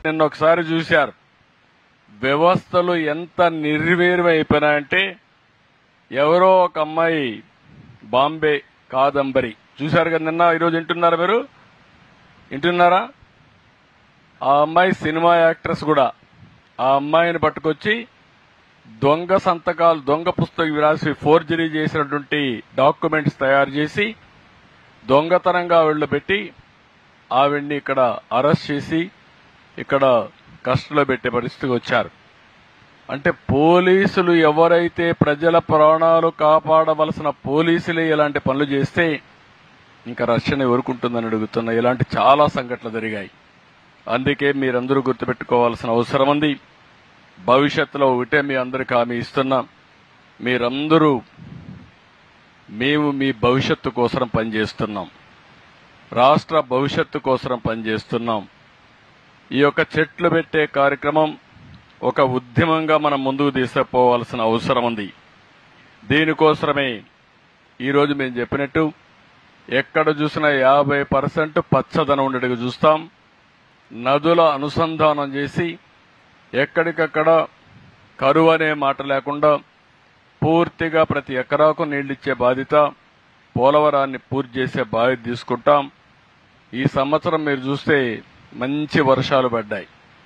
నిన్న ఒకసారి చూశారు వ్యవస్థలు ఎంత నిర్వీర్యం అయిపోయినాయంటే ఎవరో ఒక అమ్మాయి బాంబే కాదంబరి చూశారు కదా నిన్న. ఈరోజు వింటున్నారా మీరు? వింటున్నారా? ఆ అమ్మాయి సినిమా యాక్ట్రెస్ కూడా. ఆ అమ్మాయిని పట్టుకొచ్చి దొంగ సంతకాలు, దొంగ పుస్తకం రాసి ఫోర్జరీ చేసినటువంటి డాక్యుమెంట్స్ తయారు చేసి దొంగతనంగా ఆవిడలో పెట్టి ఆవిడ్ని ఇక్కడ అరెస్ట్ చేసి ఇక్కడ కస్టడీలో పెట్టే పరిస్థితికి వచ్చారు. అంటే పోలీసులు ఎవరైతే ప్రజల ప్రాణాలు కాపాడవలసిన పోలీసులే ఇలాంటి పనులు చేస్తే ఇంకా రక్షణ ఎవరుకుంటుందని అడుగుతున్నా. ఇలాంటి చాలా సంఘటనలు జరిగాయి. అందుకే మీరందరూ గుర్తుపెట్టుకోవాల్సిన అవసరం ఉంది. భవిష్యత్తులో ఒకటే మీ అందరికీ హామీ ఇస్తున్నా, మీరందరూ మేము మీ భవిష్యత్తు కోసం పనిచేస్తున్నాం, రాష్ట్ర భవిష్యత్తు కోసం పనిచేస్తున్నాం. ఈ యొక్క చెట్లు పెట్టే కార్యక్రమం ఒక ఉద్యమంగా మనం ముందుకు తీసుకుపోవాల్సిన అవసరం ఉంది. దీనికోసమే ఈరోజు మేము చెప్పినట్టు ఎక్కడ చూసినా 50% పచ్చదనం ఉండేట్టుగా చూస్తాం. నదుల అనుసంధానం చేసి ఎక్కడికక్కడ కరువు అనే మాట లేకుండా పూర్తిగా ప్రతి ఎకరాకు నీళ్లిచ్చే బాధ్యత, పోలవరాన్ని పూర్తి చేసే బాధ్యత తీసుకుంటాం. ఈ సంవత్సరం మీరు చూస్తే మంచి వర్షాలు పడ్డాయి.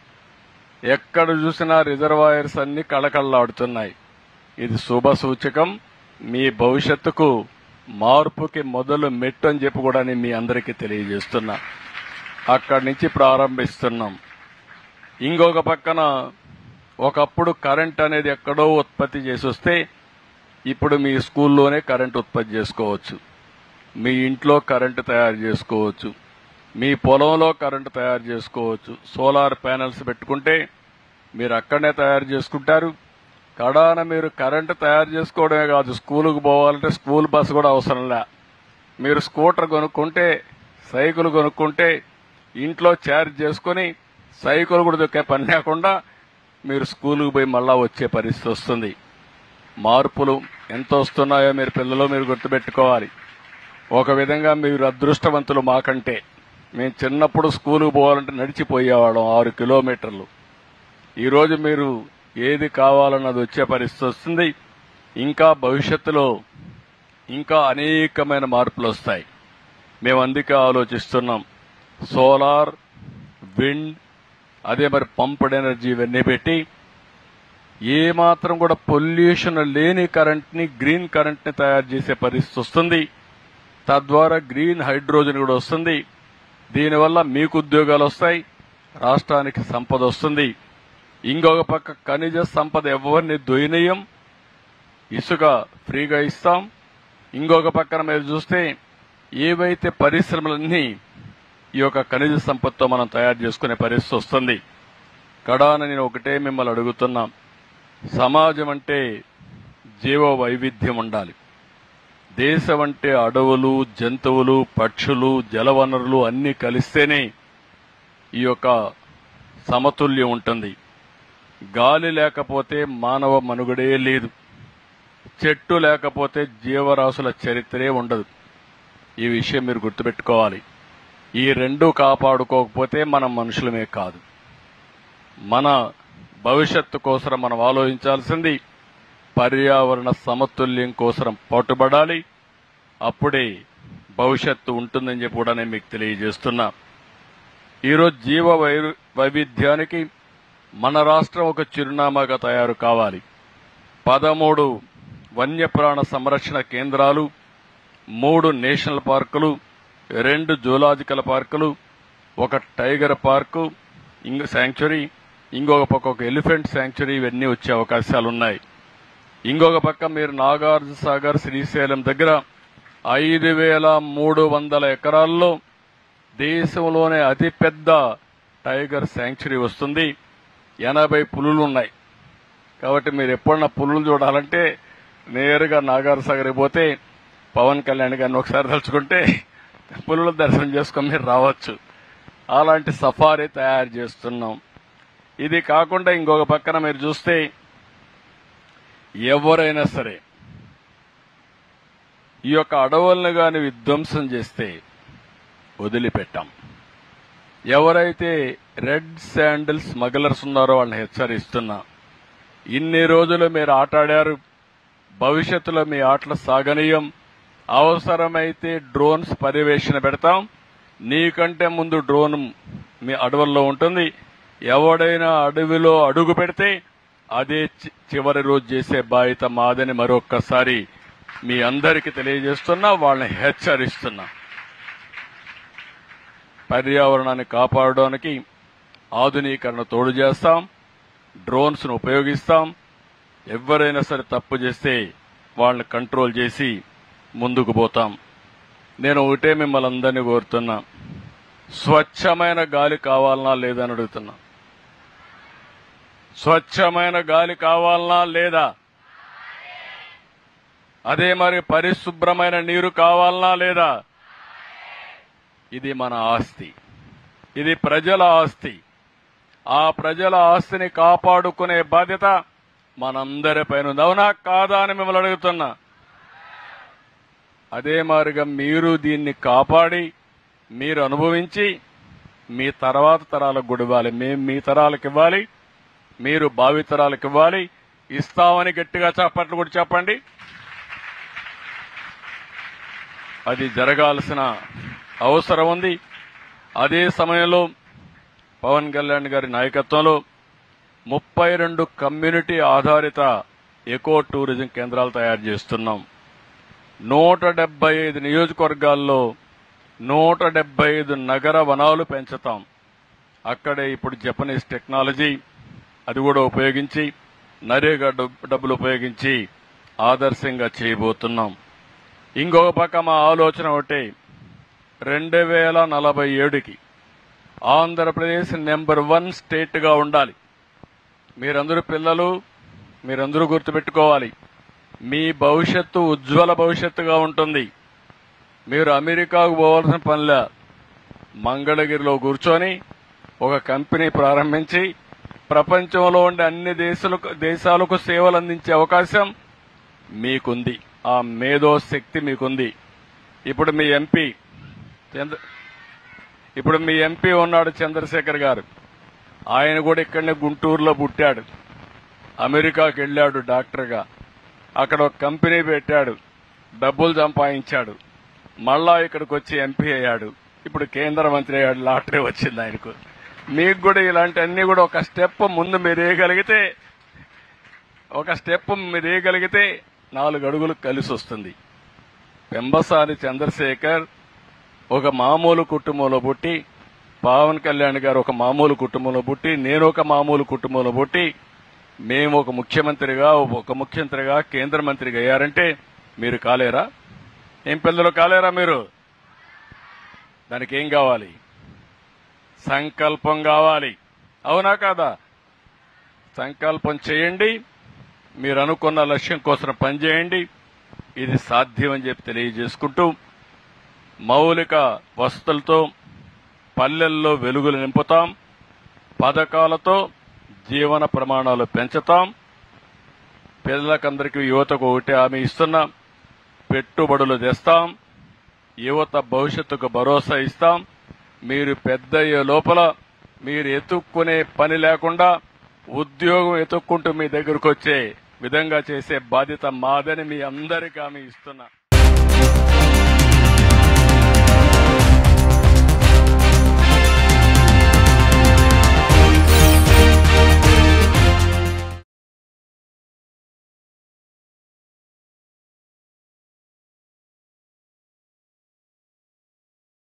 ఎక్కడ చూసినా రిజర్వాయర్స్ అన్ని కళకళలాడుతున్నాయి. ఇది శుభ సూచకం. మీ భవిష్యత్తుకు మార్పుకి మొదలు మెట్టు అని చెప్పి కూడా నేను మీ అందరికీ తెలియజేస్తున్నా. అక్కడి నుంచి ప్రారంభిస్తున్నాం. ఇంకొక పక్కన ఒకప్పుడు కరెంట్ అనేది ఎక్కడో ఉత్పత్తి చేసి వస్తే ఇప్పుడు మీ స్కూల్లోనే కరెంట్ ఉత్పత్తి చేసుకోవచ్చు, మీ ఇంట్లో కరెంటు తయారు చేసుకోవచ్చు, మీ పొలంలో కరెంటు తయారు చేసుకోవచ్చు. సోలార్ ప్యానెల్స్ పెట్టుకుంటే మీరు అక్కడనే తయారు చేసుకుంటారు. కడాన మీరు కరెంటు తయారు చేసుకోవడమే కాదు, స్కూలుకు పోవాలంటే స్కూల్ బస్సు కూడా అవసరంలే. మీరు స్కూటర్ కొనుక్కుంటే, సైకిల్ కొనుక్కుంటే ఇంట్లో ఛార్జ్ చేసుకుని సైకిల్ కూడా దొక్కే పని లేకుండా మీరు స్కూలుకు పోయి మళ్ళా వచ్చే పరిస్థితి వస్తుంది. మార్పులు ఎంత వస్తున్నాయో మీరు పిల్లలు మీరు గుర్తుపెట్టుకోవాలి. ఒక విధంగా మీరు అదృష్టవంతులు మాకంటే. మేము చిన్నప్పుడు స్కూలుకు పోవాలంటే నడిచిపోయేవాళ్ళం 6 కిలోమీటర్లు. ఈరోజు మీరు ఏది కావాలన్నది వచ్చే పరిస్థితి వస్తుంది. ఇంకా భవిష్యత్తులో ఇంకా అనేకమైన మార్పులు వస్తాయి. మేము అందుకే ఆలోచిస్తున్నాం. సోలార్, విండ్, అదే మరి పంప్డ్ ఎనర్జీ ఇవన్నీ పెట్టి ఏమాత్రం కూడా పొల్యూషన్ లేని కరెంట్ని, గ్రీన్ కరెంట్ని తయారు చేసే పరిస్థితి వస్తుంది. తద్వారా గ్రీన్ హైడ్రోజన్ కూడా వస్తుంది. దీనివల్ల మీకు ఉద్యోగాలు వస్తాయి, రాష్ట్రానికి సంపద వస్తుంది. ఇంకొక పక్క ఖనిజ సంపద ఎవరిని దొయనీయం, ఇసుక ఫ్రీగా ఇస్తాం. ఇంకొక పక్కన మీరు చూస్తే ఏవైతే పరిశ్రమలన్నీ ఈ యొక్క ఖనిజ సంపదతో మనం తయారు చేసుకునే పరిస్థితి వస్తుంది. కడాన నేను ఒకటే మిమ్మల్ని అడుగుతున్నా, సమాజం అంటే జీవ వైవిధ్యం ఉండాలి. దేశం అంటే అడవులు, జంతువులు, పక్షులు, జలవనరులు అన్నీ కలిస్తేనే ఈ యొక్క సమతుల్యం ఉంటుంది. గాలి లేకపోతే మానవ మనుగడే లేదు, చెట్టు లేకపోతే జీవరాశుల చరిత్రే ఉండదు. ఈ విషయం మీరు గుర్తుపెట్టుకోవాలి. ఈ రెండు కాపాడుకోకపోతే మనం మనుషులమే కాదు. మన భవిష్యత్తు కోసం మనం ఆలోచించాల్సింది పర్యావరణ సమతుల్యం కోసం పట్టుబడాలి. అప్పుడే భవిష్యత్తు ఉంటుందని చెప్పి కూడా నేను మీకు తెలియజేస్తున్నా. ఈరోజు జీవ వైవిధ్యానికి మన రాష్ట్రం ఒక చిరునామాగా తయారు కావాలి. 13 వన్యప్రాణ సంరక్షణ కేంద్రాలు, 3 నేషనల్ పార్కులు, 2 జూలాజికల్ పార్కులు, 1 టైగర్ పార్కు శాంక్చురీ, ఇంకొక పక్క ఒక ఎలిఫెంట్ శాంక్చురీ, ఇవన్నీ వచ్చే అవకాశాలున్నాయి. ఇంకొక పక్క మీరు నాగార్జున సాగర్, శ్రీశైలం దగ్గర 5300 ఎకరాల్లో దేశంలోనే అతిపెద్ద టైగర్ శాంక్చురీ వస్తుంది. 80 పులులు ఉన్నాయి. కాబట్టి మీరు ఎప్పుడన్నా పులులు చూడాలంటే నేరుగా నాగార్జున సాగర్ పోతే పవన్ కళ్యాణ్ గారిని ఒకసారి తలుచుకుంటే పులుల దర్శనం చేసుకుని మీరు రావచ్చు. అలాంటి సఫారీ తయారు చేస్తున్నాం. ఇది కాకుండా ఇంకొక పక్కన మీరు చూస్తే ఎవరైనా సరే ఈ యొక్క అడవులను గాని విధ్వంసం చేస్తే వదిలిపెట్టాం. ఎవరైతే రెడ్ శాండిల్ స్మగ్లర్స్ ఉన్నారో వాళ్ళని హెచ్చరిస్తున్నా. ఇన్ని రోజులు మీరు ఆటాడారు, భవిష్యత్తులో మీ ఆటలు సాగనీయం. అవసరమైతే డ్రోన్స్ పర్యవేక్షణ పెడతాం. నీకంటే ముందు డ్రోన్ మీ అడవుల్లో ఉంటుంది. ఎవడైనా అడవిలో అడుగు పెడితే అదే చివరి రోజు చేసే బాధ్యత మాదని మరొక్కసారి మీ అందరికీ తెలియజేస్తున్నా, వాళ్ళని హెచ్చరిస్తున్నా. పర్యావరణాన్ని కాపాడడానికి ఆధునీకరణ తోడు చేస్తాం, డ్రోన్స్ ను ఉపయోగిస్తాం. ఎవరైనా సరే తప్పు చేస్తే వాళ్ళని కంట్రోల్ చేసి ముందుకు పోతాం. నేను ఒకటే మిమ్మల్ని అందరినీ కోరుతున్నా, స్వచ్ఛమైన గాలి కావాలనా లేదా అని అడుగుతున్నా. స్వచ్ఛమైన గాలి కావాలనా లేదా? అదే మరి పరిశుభ్రమైన నీరు కావాలనా లేదా? ఇది మన ఆస్తి, ఇది ప్రజల ఆస్తి. ఆ ప్రజల ఆస్తిని కాపాడుకునే బాధ్యత మనందరిపైన ఉంది. అవునా కాదా అని మిమ్మల్ని అడుగుతున్నా. అదే మాదిరిగా మీరు దీన్ని కాపాడి మీరు అనుభవించి మీ తర్వాత తరాలకు కూడా ఇవ్వాలి. మేము మీ తరాలకు ఇవ్వాలి, మీరు భావితరాలకు ఇవ్వాలి. ఇస్తామని గట్టిగా చప్పట్లు కూడా చెప్పండి. అది జరగాల్సిన అవసరం ఉంది. అదే సమయంలో పవన్ కళ్యాణ్ గారి నాయకత్వంలో 32 కమ్యూనిటీ ఆధారిత ఎకో టూరిజం కేంద్రాలు తయారు చేస్తున్నాం. 175 నియోజకవర్గాల్లో 175 నగర వనాలు పెంచుతాం. అక్కడే ఇప్పుడు జపనీస్ టెక్నాలజీ అది కూడా ఉపయోగించి, నరేగా డబ్బులు ఉపయోగించి ఆదర్శంగా చేయబోతున్నాం. ఇంకొక పక్క మా ఆలోచన ఒకటి, 2047కి ఆంధ్రప్రదేశ్ నెంబర్ 1 స్టేట్ గా ఉండాలి. మీరందరూ పిల్లలు, మీరందరూ గుర్తుపెట్టుకోవాలి, మీ భవిష్యత్తు ఉజ్వల భవిష్యత్తుగా ఉంటుంది. మీరు అమెరికాకు పోవాల్సిన పనిలే, మంగళగిరిలో కూర్చొని ఒక కంపెనీ ప్రారంభించి ప్రపంచంలో ఉండే అన్ని దేశాలకు సేవలు అందించే అవకాశం మీకుంది. ఆ మేధో శక్తి మీకుంది. ఇప్పుడు మీ ఎంపీ ఉన్నాడు చంద్రశేఖర్ గారు. ఆయన కూడా ఇక్కడనే గుంటూరులో పుట్టాడు, అమెరికాకి వెళ్ళాడు డాక్టర్గా, అక్కడ ఒక కంపెనీ పెట్టాడు, డబ్బులు సంపాదించాడు, మళ్ళా ఇక్కడికి వచ్చి ఎంపీ అయ్యాడు, ఇప్పుడు కేంద్ర మంత్రి అయ్యాడు, లాటరీ వచ్చింది ఆయనకు. మీకు కూడా ఇలాంటి అన్ని కూడా ఒక స్టెప్ ముందు మీరు వేయగలిగితే 4 అడుగులు కలిసి వస్తుంది. పెంబసాని చంద్రశేఖర్ ఒక మామూలు కుటుంబంలో పుట్టి, పవన్ కళ్యాణ్ గారు ఒక మామూలు కుటుంబంలో పుట్టి, నేను ఒక మామూలు కుటుంబంలో పుట్టి, మేము ఒక ముఖ్యమంత్రిగా కేంద్ర మంత్రిగా అయ్యారంటే మీరు కాలేరా? ఏం పిల్లలు కాలేరా మీరు? దానికి ఏం కావాలి? సంకల్పం కావాలి. అవునా కాదా? సంకల్పం చేయండి, మీరు అనుకున్న లక్ష్యం కోసం పనిచేయండి. ఇది సాధ్యమని చెప్పి తెలియజేసుకుంటూ, మౌలిక వసతులతో పల్లెల్లో వెలుగులు నింపుతాం, పథకాలతో జీవన ప్రమాణాలు పెంచుతాం. పిల్లలకందరికీ, యువతకు ఒకటి హామీ ఇస్తున్నాం, పెట్టుబడులు తెస్తాం, యువత భవిష్యత్తుకు భరోసా ఇస్తాం. మీరు పెద్దయ్యే లోపల మీరు ఎత్తుక్కునే పని లేకుండా ఉద్యోగం ఎత్తుక్కుంటూ మీ దగ్గరకు వచ్చే విధంగా చేసే బాధ్యత మాదని మీ అందరికీ హామీ ఇస్తున్నా.